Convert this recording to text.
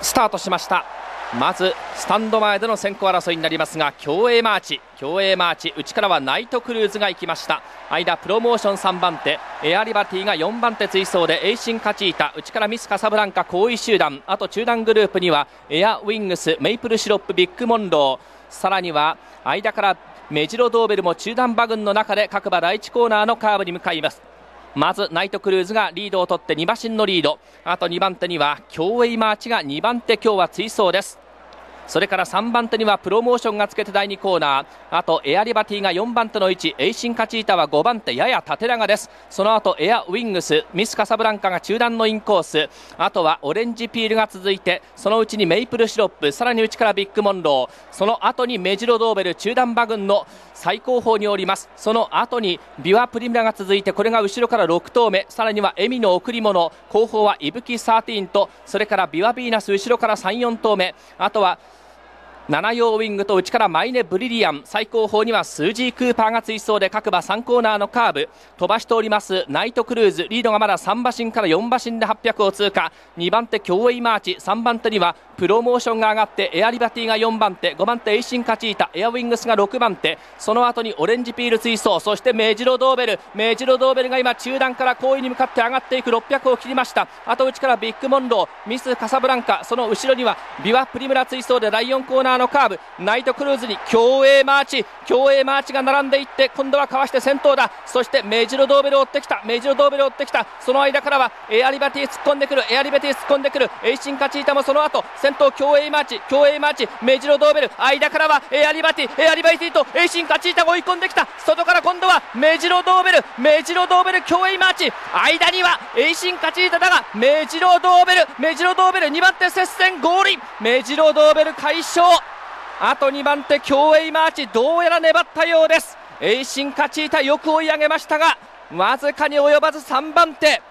スタートしました。まずスタンド前での先行争いになりますが、競泳マーチ内からはナイトクルーズが行きました。間プロモーション3番手、エアリバティが4番手追走でエイシンカチータ、内からミスカサブランカ後位集団、あと中団グループにはエアウィングス、メイプルシロップ、ビッグモンロー、さらには間からメジロドーベルも中団馬群の中で各馬第1コーナーのカーブに向かいます。まずナイトクルーズがリードを取って2馬身のリード、あと2番手には競泳マーチが2番手今日は追走です。それから3番手にはプロモーションがつけて第2コーナー、あとエアリバティが4番手の位置、エイシンカチータは5番手やや縦長です。その後エアウィングス、ミスカサブランカが中段のインコース、あとはオレンジピールが続いて、そのうちにメイプルシロップ、さらに内からビッグモンロー、その後にメジロドーベル、中段馬群の最後方におります。その後にビワプリムラが続いて、これが後ろから6頭目、さらにはエミの贈り物、後方はイブキ13と、それからビワビーナス後ろから3、4頭目、あとは7用ウィングと内からマイネブリリアン、最後方にはスージー・クーパーが追走で各馬3コーナーのカーブ飛ばしております。ナイトクルーズリードがまだ3馬身から4馬身で800を通過。2番手競泳マーチ、3番手にはプロモーションが上がってエアリバティが4番手、5番手エイシンカチータ、エアウィングスが6番手、その後にオレンジピール追走、そしてメジロドーベルが今中段から後位に向かって上がっていく。600を切りました。あと内からビッグモンロー、ミスカサブランカ、その後ろにはビワプリムラ追走で第4コーナーのカーブ、ナイトクルーズに競泳マーチが並んでいって、今度はかわして先頭だ。そしてメジロドーベルを追ってきた、その間からはエアリバティ突っ込んでくる、エイシンカチータもその後先頭競泳マーチ、メジロドーベル、間からはエアリバティとエイシンカチータが追い込んできた。外から今度はメジロドーベル競泳マーチ、間にはエイシンカチータだがメジロドーベル2番手接戦ゴールイン、メジロドーベル快勝。あと2番手競泳マーチ、どうやら粘ったようです。エイシンカチータよく追い上げましたがわずかに及ばず3番手、